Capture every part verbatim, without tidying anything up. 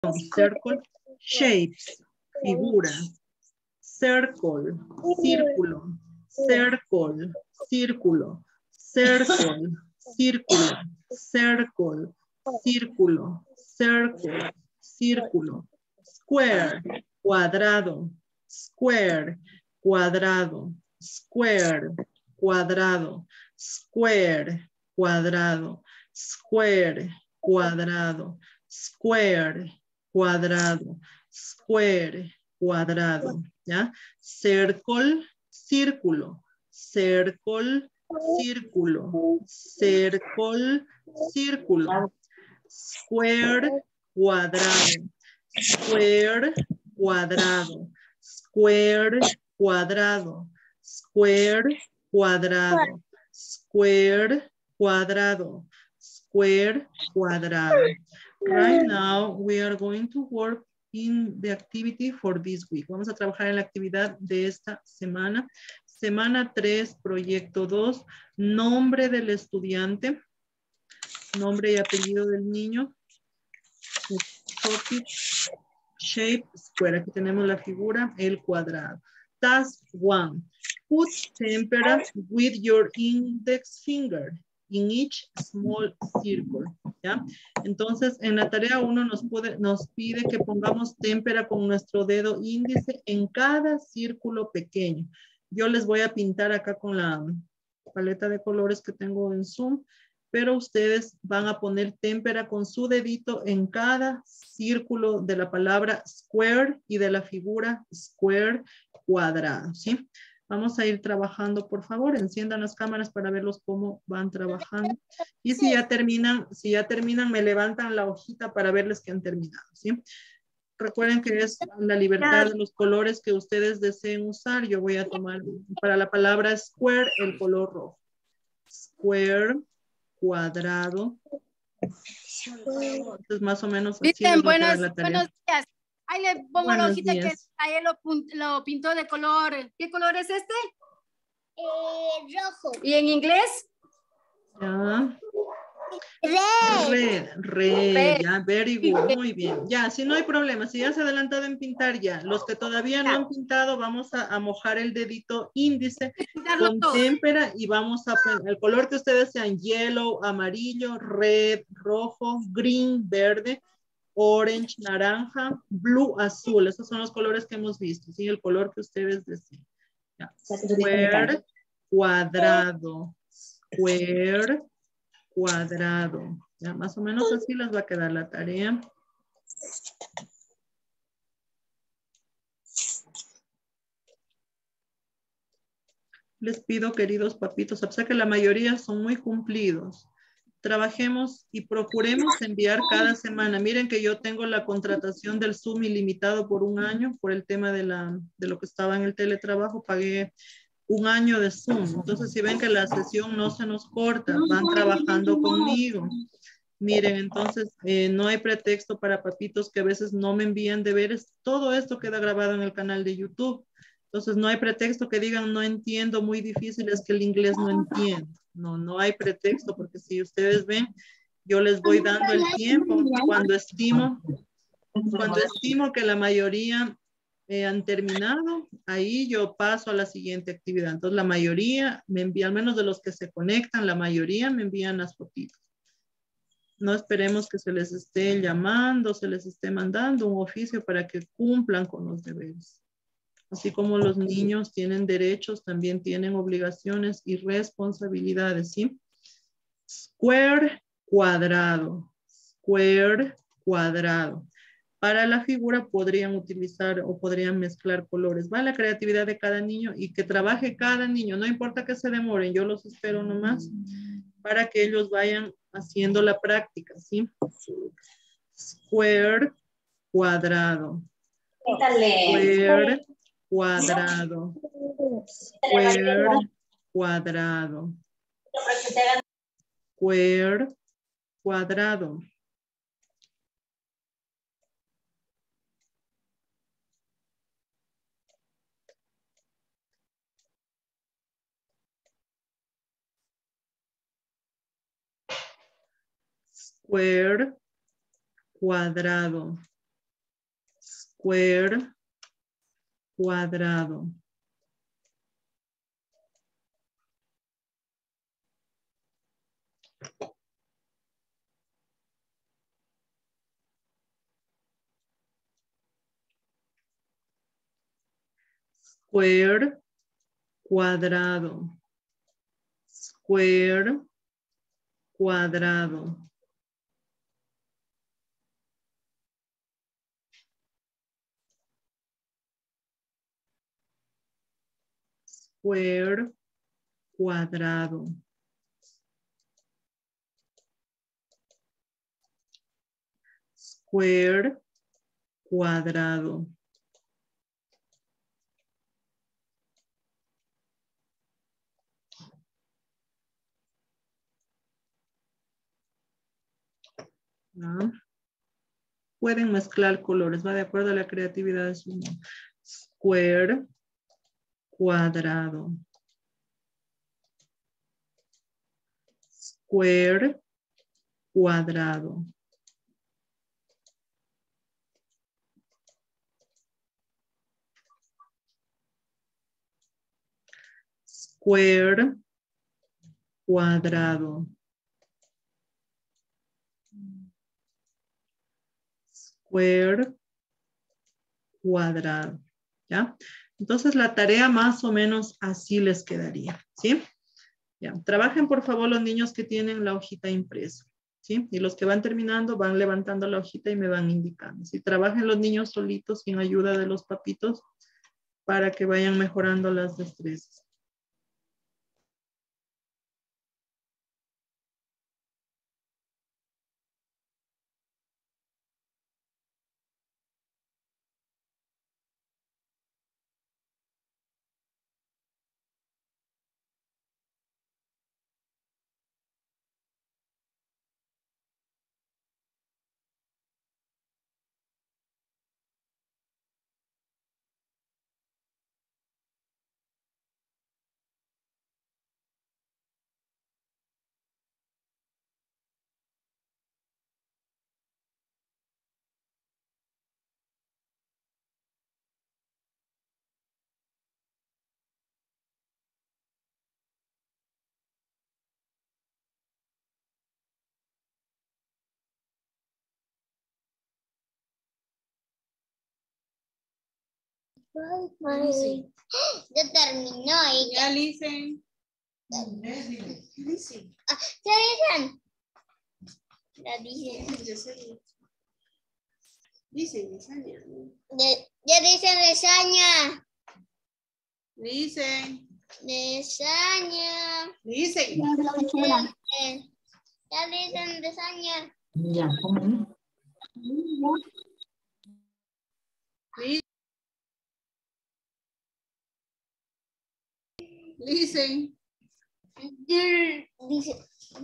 circle, shapes, figura, circle, círculo, circle, círculo, circle, círculo, circle, círculo, circle, círculo, square, cuadrado, square, cuadrado, square, cuadrado, square, cuadrado, square, cuadrado, square, cuadrado, square, cuadrado, ¿ya? Circle, círculo, circle, círculo, circle, círculo, square, cuadrado, square, cuadrado, square, cuadrado, square, cuadrado, square, cuadrado, square, cuadrado. Right now, we are going to work in the activity for this week. Vamos a trabajar en la actividad de esta semana. Semana tres, proyecto dos, nombre del estudiante, nombre y apellido del niño, topic, shape, square. Aquí tenemos la figura, el cuadrado. Task one, put tempera with your index finger in each small circle, ¿ya? Entonces, en la tarea uno nos, puede, nos pide que pongamos témpera con nuestro dedo índice en cada círculo pequeño. Yo les voy a pintar acá con la paleta de colores que tengo en Zoom, pero ustedes van a poner témpera con su dedito en cada círculo de la palabra square y de la figura square cuadrado, ¿sí? Vamos a ir trabajando, por favor, enciendan las cámaras para verlos cómo van trabajando. Y si ya terminan, si ya terminan, me levantan la hojita para verles que han terminado, ¿sí? Recuerden que es la libertad de los colores que ustedes deseen usar. Yo voy a tomar para la palabra square el color rojo. Square, cuadrado. Entonces, más o menos así les va a quedar la tarea. Buenos días. Ahí le pongo Buenos la hojita días. que ahí lo, lo pintó de color. ¿Qué color es este? Eh, rojo. ¿Y en inglés? Ya. Red. Red, red, Red. ya, very good, muy bien. Ya, si no hay problema, si ya se ha adelantado en pintar ya. Los que todavía no han pintado, vamos a, a mojar el dedito índice con témpera y vamos a poner el color que ustedes sean, yellow, amarillo, red, rojo, green, verde, orange, naranja, blue, azul. Esos son los colores que hemos visto, ¿sí? El color que ustedes deseen. Ya. Square, cuadrado, square, cuadrado. Ya, más o menos así les va a quedar la tarea. Les pido, queridos papitos, a pesar que la mayoría son muy cumplidos, trabajemos y procuremos enviar cada semana. Miren que yo tengo la contratación del Zoom ilimitado por un año por el tema de, la, de lo que estaba en el teletrabajo. Pagué un año de Zoom. Entonces, si ven que la sesión no se nos corta, van trabajando conmigo. Miren, entonces, eh, no hay pretexto para papitos que a veces no me envían deberes. Todo esto queda grabado en el canal de YouTube. Entonces, no hay pretexto que digan, no entiendo, muy difícil, es que el inglés no entiendo. No, no hay pretexto, porque si ustedes ven, yo les voy dando el tiempo cuando estimo, cuando estimo que la mayoría eh, han terminado, ahí yo paso a la siguiente actividad. Entonces, la mayoría me envía, al menos de los que se conectan, la mayoría me envían las fotitos. No esperemos que se les esté llamando, se les esté mandando un oficio para que cumplan con los deberes. Así como los niños tienen derechos, también tienen obligaciones y responsabilidades, ¿sí? Square, cuadrado. Square, cuadrado. Para la figura podrían utilizar o podrían mezclar colores. Va la creatividad de cada niño y que trabaje cada niño. No importa que se demoren, yo los espero nomás para que ellos vayan haciendo la práctica, ¿sí? Square, cuadrado. Square, cuadrado. Square, cuadrado. Square, cuadrado. Square, cuadrado. Square. Cuadrado. Square. Cuadrado. Square. Cuadrado. Square. Cuadrado. Square. Cuadrado. ¿Ah? Pueden mezclar colores, va de acuerdo a la creatividad de sus manos. Square. Cuadrado. Square. Cuadrado. Square. Cuadrado. Square. Cuadrado. ¿Ya? Entonces la tarea más o menos así les quedaría. ¿Sí? Ya. Trabajen por favor los niños que tienen la hojita impresa. ¿Sí? Y los que van terminando van levantando la hojita y me van indicando. Si trabajen los niños solitos sin ayuda de los papitos para que vayan mejorando las destrezas. Ya terminó. Y Ya dicen. Ah, ¿ya dicen? Ya dicen. Dicen, Yesenia. De- ya dicen lasaña. Dicen. Lasaña. Dicen. Eh, Ya dicen lasaña. Ya, ¿cómo? Dicen. Dice.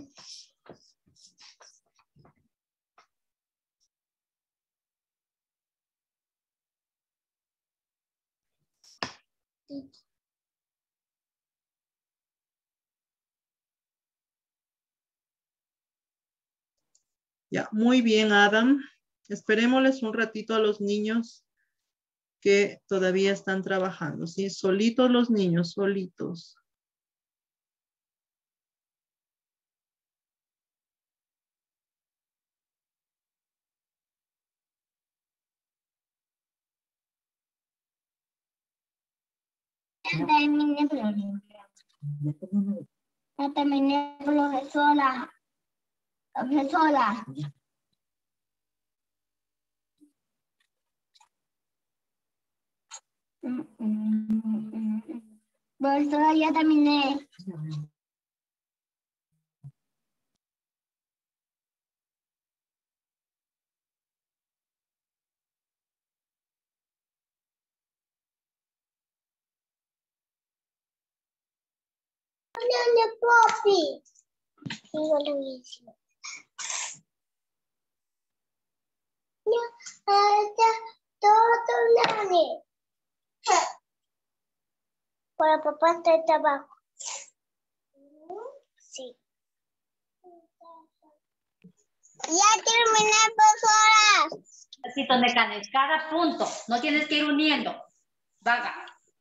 Ya, muy bien, Adam. Esperémosles un ratito a los niños que todavía están trabajando, ¿sí? Solitos los niños, solitos. Ya terminé, ya terminé, profesora. Profesora. Mm, mm, mm, mm. Profesora, ya terminé. Hola, papi. Digo lo mismo. Ya, ya, todo nani. Para papá está el trabajo. Sí. Ya terminé, profesora. Despacito, Necanes, cada punto. No tienes que ir uniendo. Vaga.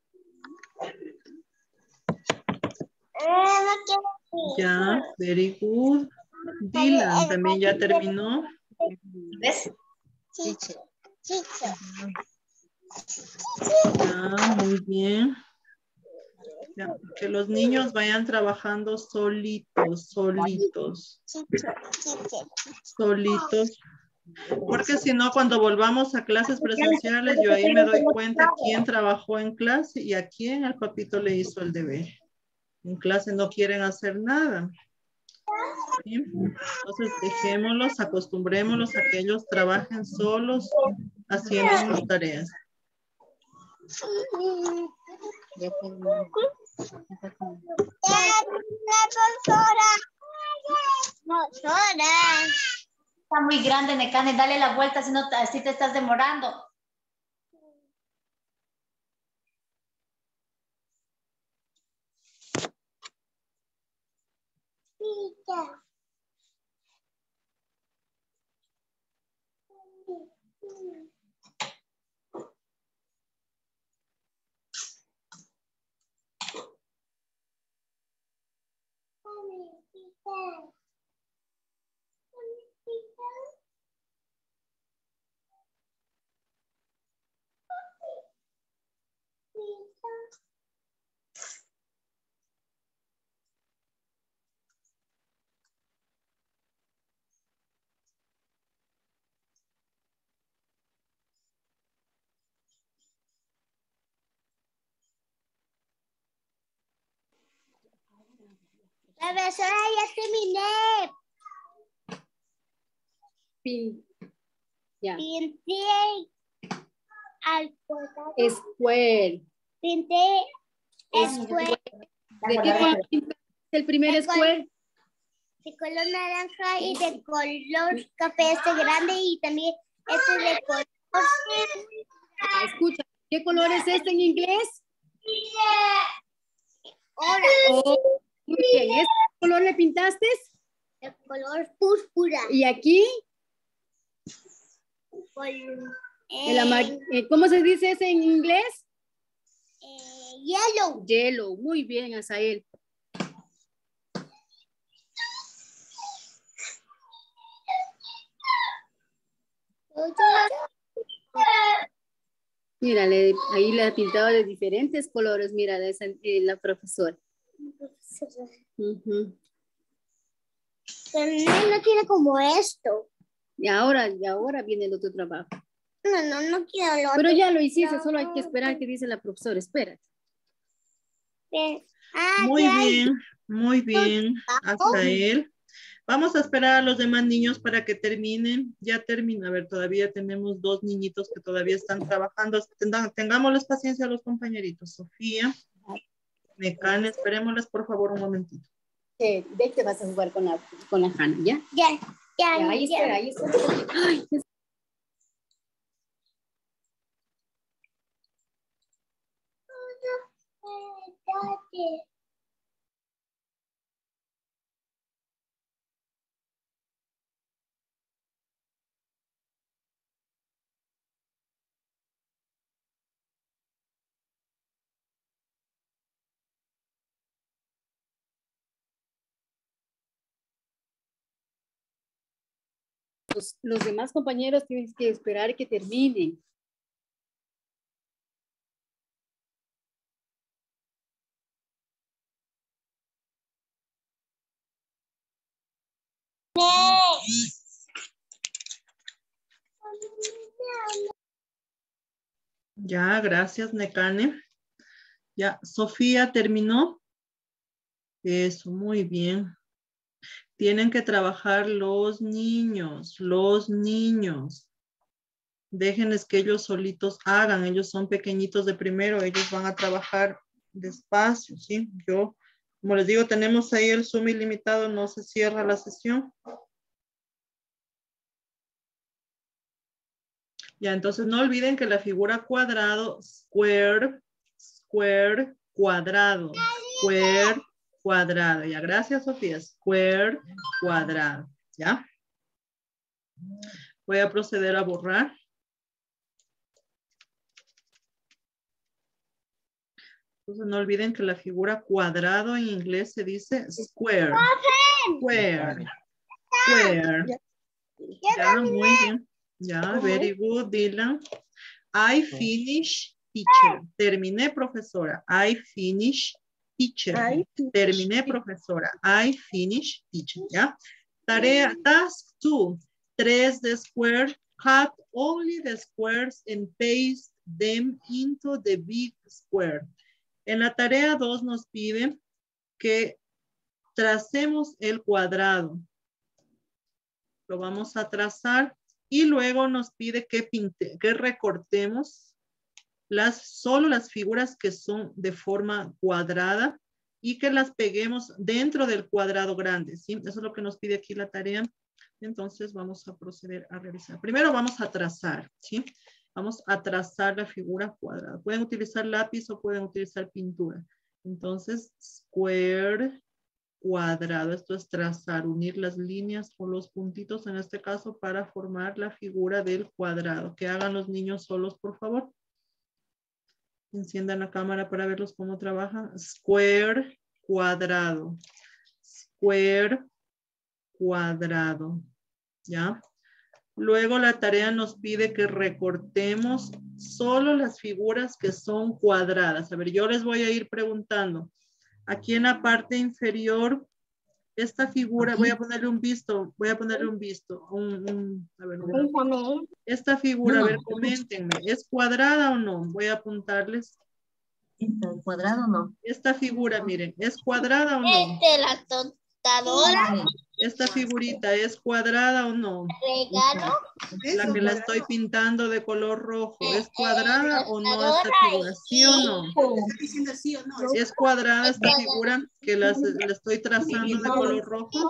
Eh, no quiero ir. Ya, very good. Dylan también ya terminó. ¿Ves? Chicho. Chicho. Ya, muy bien. Ya, que los niños vayan trabajando solitos, solitos, Chicho. Chicho. solitos. Porque si no, cuando volvamos a clases presenciales, yo ahí me doy cuenta quién trabajó en clase y a quién el papito le hizo el deber. En clase no quieren hacer nada. ¿Sí? Entonces, dejémoslos, acostumbrémoslos a que ellos trabajen solos haciendo sus tareas. La profesora. No, sola. Está muy grande, Necanes. Dale la vuelta si no así te estás demorando. Chica. La profesora ya terminé. Pin. Ya. Pinté al cuadrado. Square. Pinté square ¿De qué color pintaste el primer De col- square? de color naranja y de color café este grande y también este de color. Ah, escucha, ¿qué color es este en inglés? Ahora, Oh, muy bien. ¿Este color le pintaste? de color púrpura. Y aquí, Col- el amar- eh, eh, ¿cómo se dice ese en inglés? eh, yellow. Yellow. Muy bien, Azael. Mira, le- ahí le ha pintado de diferentes colores. Mira, esa, eh, la profesora. Ujú. Pero no, no tiene como esto. Y ahora, y ahora viene el otro trabajo. No, no, no quiero lo Pero otro. ya lo hiciste, solo hay que esperar que dice la profesora. Espérate. Bien. Ah, Muy ¿qué hay? bien, muy bien, hasta él. Vamos a esperar a los demás niños para que terminen. Ya termina, a ver, todavía tenemos dos niñitos que todavía están trabajando. Tengan- Tengámosles paciencia a los compañeritos. Sofía, Mecane, esperémosles por favor un momentito. Eh, de que vas a jugar con la, con la Hannah, ¿ya? Ya, ya, Ya, ahí ya. espera, ahí espera. Ay, qué- los, los demás compañeros tienen que esperar que terminen. Ya, gracias, Mecane. Ya, Sofía terminó. Eso, muy bien. Tienen que trabajar los niños, los niños. Déjenles que ellos solitos hagan. Ellos son pequeñitos de primero. Ellos van a trabajar despacio, ¿sí? Yo, como les digo, tenemos ahí el Zoom ilimitado. No se cierra la sesión. Ya, entonces no olviden que la figura cuadrado, square, square, cuadrado, square, cuadrado. Ya, gracias, Sofía. Square, cuadrado. ¿Ya? Voy a proceder a borrar. Entonces no olviden que la figura cuadrado en inglés se dice square. Square. Square. Ya, muy bien. Ya, very good, Dylan. I finish, teacher. Terminé, profesora. I finish, teacher. Terminé, profesora. I finish, teacher. ¿Ya? Tarea, task two. Trace the square. Cut only the squares and paste them into the big square. En la tarea dos nos pide que tracemos el cuadrado. Lo vamos a trazar y luego nos pide que, pinte, que recortemos las, solo las figuras que son de forma cuadrada y que las peguemos dentro del cuadrado grande, ¿sí? Eso es lo que nos pide aquí la tarea. Entonces vamos a proceder a realizar. Primero vamos a trazar, ¿sí? Vamos a trazar la figura cuadrada. Pueden utilizar lápiz o pueden utilizar pintura. Entonces, square, cuadrado. Esto es trazar, unir las líneas o los puntitos en este caso para formar la figura del cuadrado. Que hagan los niños solos, por favor. Enciendan la cámara para verlos cómo trabajan. Square, cuadrado. Square, cuadrado. ¿Ya? Luego la tarea nos pide que recortemos solo las figuras que son cuadradas. A ver, yo les voy a ir preguntando. Aquí en la parte inferior, esta figura, voy a ponerle un visto, voy a ponerle un visto. Un, un, a ver, un, esta figura, a ver, coméntenme, ¿es cuadrada o no? Voy a apuntarles. ¿Cuadrado o no? Esta figura, miren, ¿es cuadrada o no? Este, la tostadora. Esta figurita, ¿es cuadrada o no? Regalo. La que la estoy pintando de color rojo, ¿es cuadrada o no esta figura? ¿Sí o no? Está diciendo sí o no. ¿Es cuadrada esta figura que la, la estoy trazando de color rojo?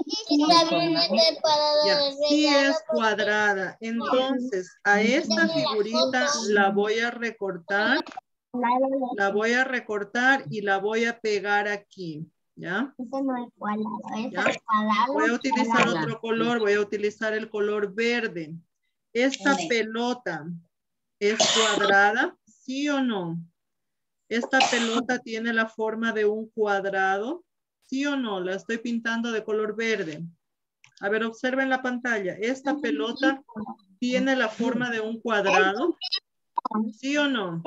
Ya, sí es cuadrada. Entonces, a esta figurita la voy a recortar. La voy a recortar y la voy a pegar aquí. ¿Ya? Este no es cuadrado, este ¿Ya? es cuadrado. Voy a utilizar otro color, voy a utilizar el color verde. ¿Esta pelota es cuadrada? ¿Sí o no? ¿Esta pelota tiene la forma de un cuadrado? ¿Sí o no? La estoy pintando de color verde. A ver, observen la pantalla. ¿Esta pelota tiene la forma de un cuadrado? ¿Sí o no?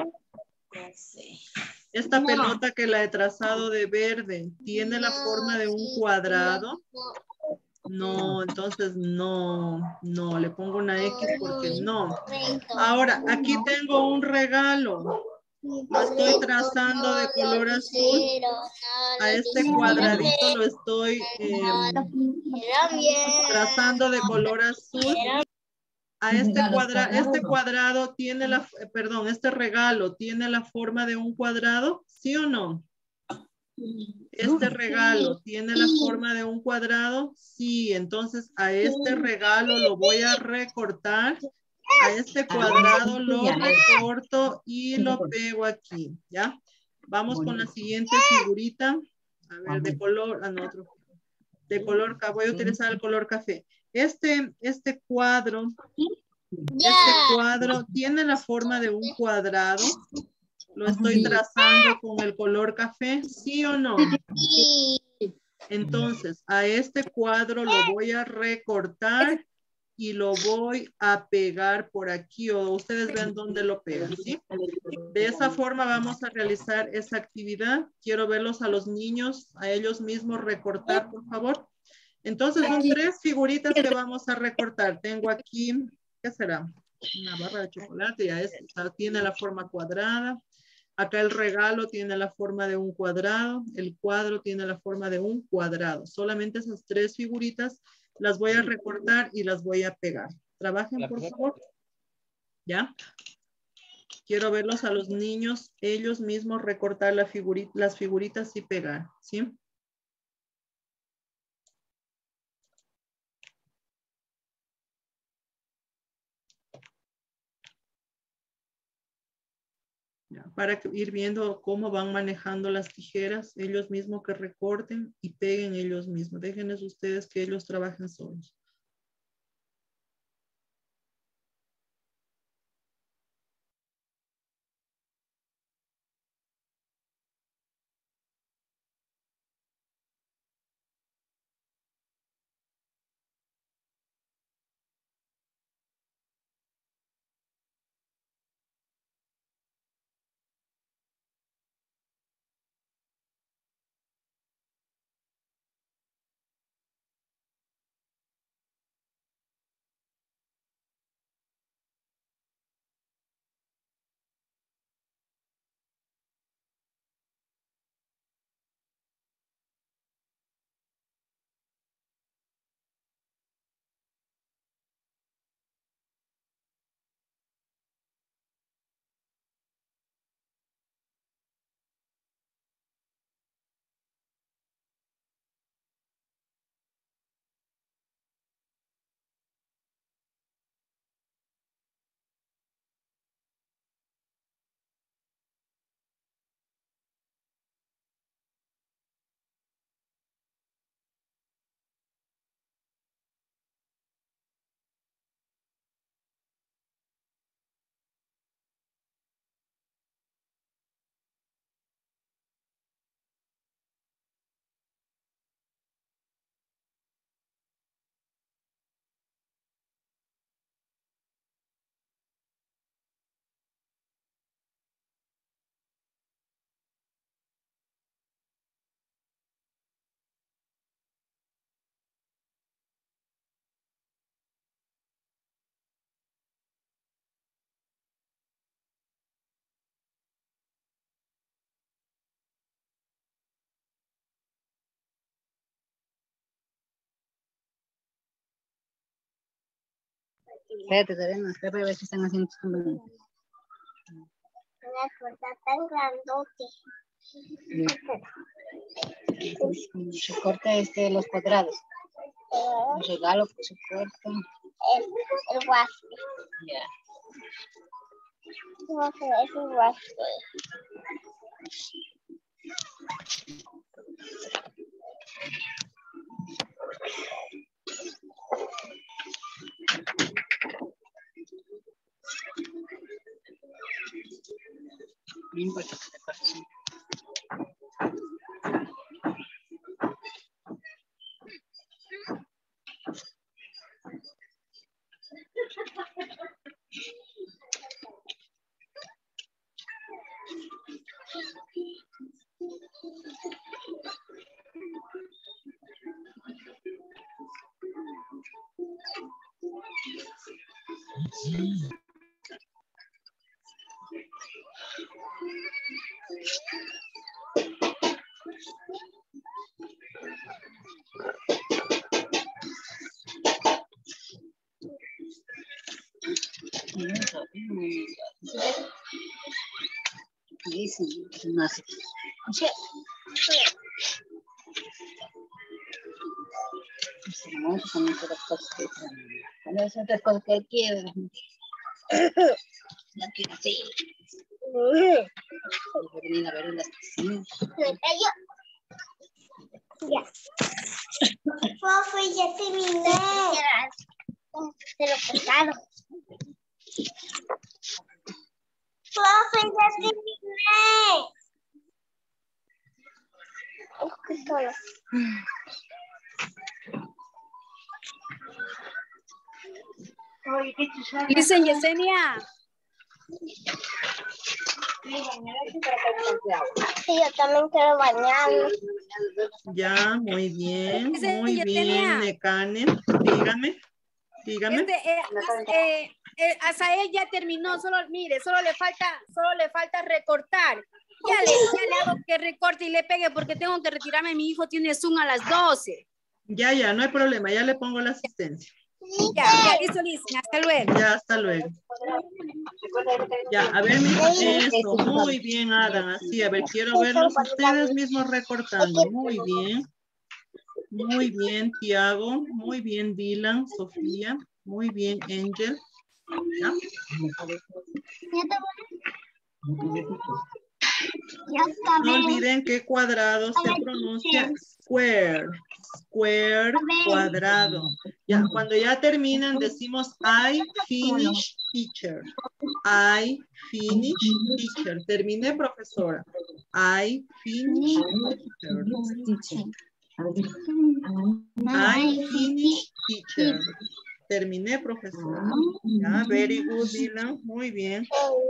Esta pelota que la he trazado de verde, ¿tiene la forma de un cuadrado? No, entonces no, no, le pongo una X porque no. Ahora, aquí tengo un regalo. Lo estoy trazando de color azul. A este cuadradito lo estoy eh, trazando de color azul. A este cuadrado, este cuadrado tiene la, perdón, este regalo tiene la forma de un cuadrado, ¿sí o no? Este regalo tiene la forma de un cuadrado, sí. Entonces a este regalo lo voy a recortar. A este cuadrado lo recorto y lo pego aquí, ¿ya? Vamos con la siguiente figurita. A ver, de color, ah, no, otro. De color, voy a utilizar el color café. Este, este cuadro, este cuadro tiene la forma de un cuadrado. Lo estoy trazando con el color café, ¿sí o no? Sí. Entonces, a este cuadro lo voy a recortar y lo voy a pegar por aquí, o ustedes ven dónde lo pegan, ¿sí? De esa forma vamos a realizar esa actividad. Quiero verlos a los niños, a ellos mismos recortar, por favor. Entonces, son tres figuritas que vamos a recortar. Tengo aquí, ¿qué será? Una barra de chocolate, ya es, tiene la forma cuadrada. Acá el regalo tiene la forma de un cuadrado. El cuadro tiene la forma de un cuadrado. Solamente esas tres figuritas las voy a recortar y las voy a pegar. Trabajen, por favor. ¿Ya? Quiero verlos a los niños, ellos mismos recortar la figurita, las figuritas y pegar. ¿Sí? Ya, para que, ir viendo cómo van manejando las tijeras, ellos mismos que recorten y peguen ellos mismos. Déjenles ustedes que ellos trabajen solos. Espérate, todavía no, espérate a ver si están haciendo tus compañeros. Una puerta tan grandote. Recorta este, los cuadrados. Un regalo que se corta. El, el waffle. Ya. Waffle es un waffle. No importa que te cortes. Ahí sí, no hace. O sea, no, son otras cosas que cuando es otras cosas que él quiere. No quiere sí. Venir a ver en las piscinas. Ya. Profe, ya terminé. Se lo cortaron. Profe, ya terminé. Es que solo. Listen, Yesenia. Sí, yo también quiero bañarme. Ya, muy bien, Dice muy Yesenia. bien, Ekanen. Dígame, dígame. Este, eh, eh, eh, Azael ya terminó, solo, mire, solo le falta, solo le falta recortar. Ya le, ya le hago que recorte y le pegue porque tengo que retirarme, mi hijo tiene Zoom a las doce. Ya, ya, no hay problema, ya le pongo la asistencia. Ya, ya, listo, listo, hasta luego. Ya, hasta luego. Ya, a ver, mis- eso, muy bien, Adam, así, a ver, quiero verlos ustedes mismos recortando. Muy bien. Muy bien, Tiago. Muy bien, Dylan, Sofía. Muy bien, Angel. ¿Ya? No olviden que cuadrado se pronuncia square. Square, cuadrado. Ya, cuando ya terminan decimos I finish teacher. I finish teacher. Terminé, profesora. I finish teacher. I finish teacher. Terminé, profesora. Ya, very good, Dylan. Muy bien.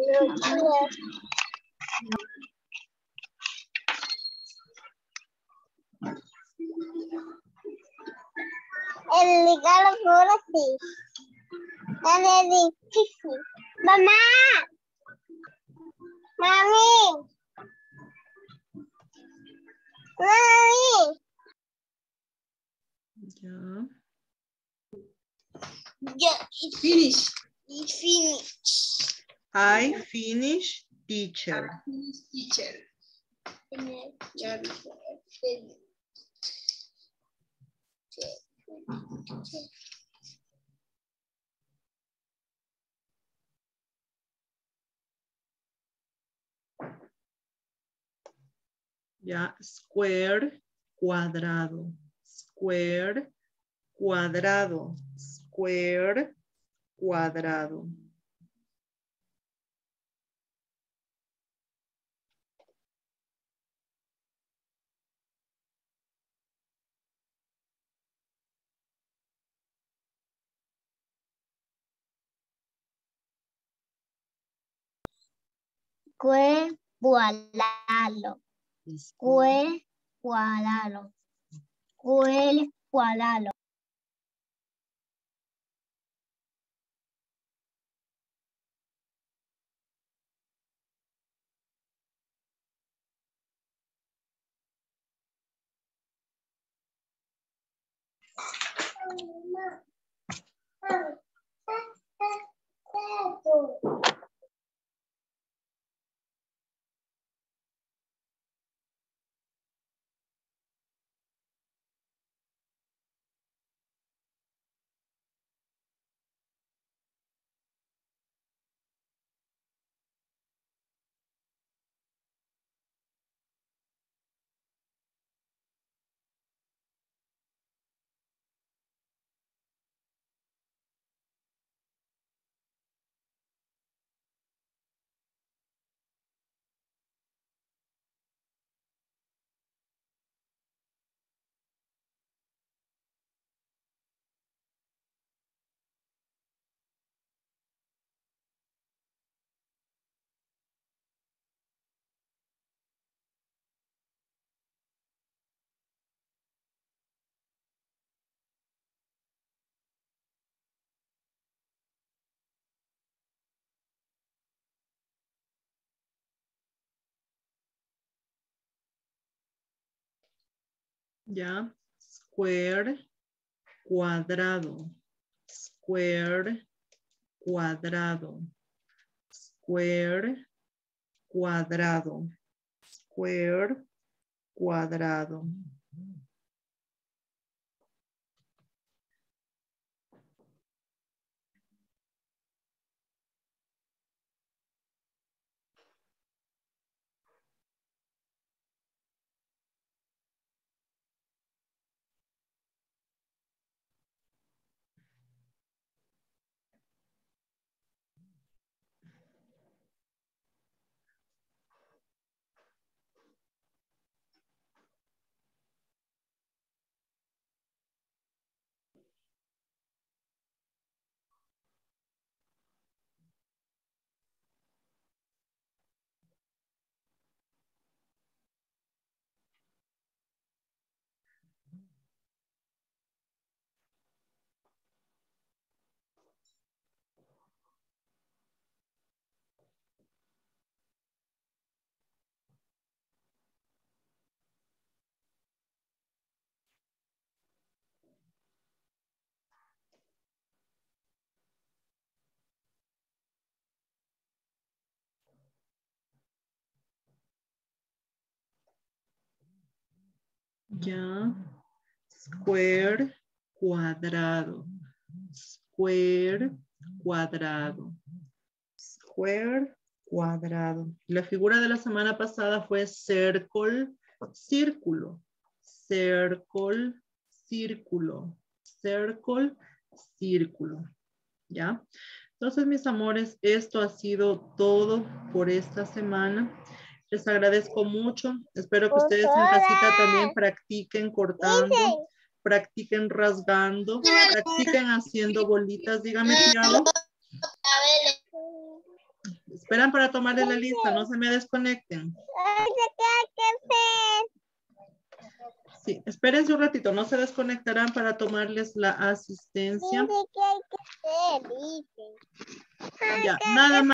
El regalo fue así. Dale difícil. Mamá. Mami. Mami. Ya. Ya, y finish. Y finish. I finish teacher. Teacher. Ya, square, cuadrado. Square, cuadrado. Square, cuadrado. Cue, cuadrado. Cue, cuadrado. Cue, cuadrado. Ya. Square, cuadrado. Square, cuadrado. Square, cuadrado. Square, cuadrado. Ya. Square, cuadrado. Square, cuadrado. Square, cuadrado. La figura de la semana pasada fue circle, círculo. Circle, círculo. Circle, círculo. ¿Ya? Entonces, mis amores, esto ha sido todo por esta semana. Les agradezco mucho. Espero que ustedes en casita también practiquen cortando, practiquen rasgando, practiquen haciendo bolitas. Dígame, Tiago. Esperan para tomarle la lista, no se me desconecten. Sí, espérense un ratito, no se desconectarán para tomarles la asistencia. Ya, nada más.